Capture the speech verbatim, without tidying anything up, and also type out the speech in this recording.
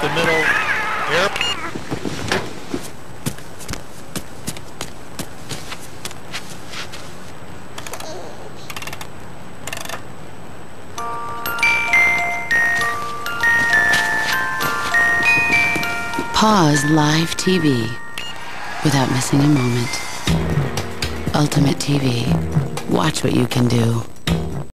the middle. Air. Pause live T V without missing a moment. Ultimate T V. Watch what you can do.